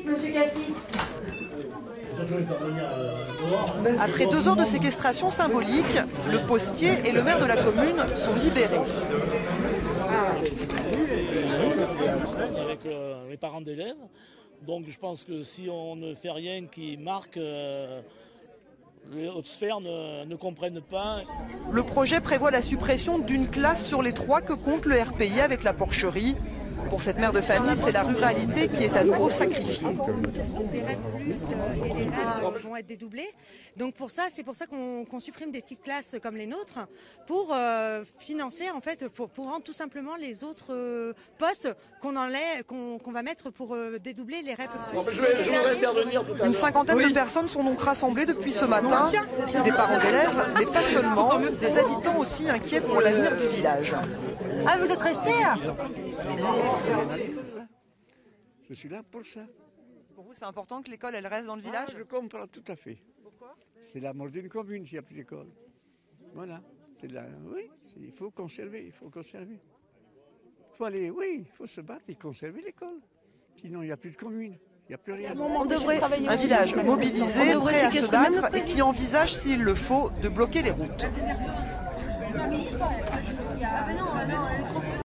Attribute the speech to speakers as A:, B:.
A: vite, monsieur Cathy.
B: Après 2 heures de séquestration symbolique, le postier et le maire de la commune sont libérés.
C: Avec les parents d'élèves. Donc je pense que si on ne fait rien qui marque, les hautes sphères ne comprennent pas.
B: Le projet prévoit la suppression d'une classe sur les 3 que compte le RPI avec la porcherie. Pour cette mère de famille, c'est la ruralité qui est à nouveau sacrifiée.
D: Les REP plus et les REP vont être dédoublés. Donc c'est pour ça qu'on supprime des petites classes comme les nôtres pour financer, en fait, pour rendre tout simplement les autres postes qu'on va mettre pour dédoubler les REP plus.
C: Je voudrais intervenir tout à l'heure.
B: Une cinquantaine de personnes sont donc rassemblées depuis ce matin. Des parents d'élèves, mais pas seulement, des habitants aussi inquiets pour l'avenir du village.
A: Ah, vous êtes restés
E: Je suis là pour ça.
B: Pour vous, c'est important que l'école elle reste dans le village?
E: Je comprends tout à fait.
B: Pourquoi?
E: C'est la mort d'une commune s'il n'y a plus d'école. Voilà. Oui, il faut conserver, il faut conserver. Il faut se battre et conserver l'école. Sinon, il n'y a plus de commune, il n'y a plus rien.
B: Un village mobilisé, prêt à se battre et qui envisage, s'il le faut, de bloquer les routes.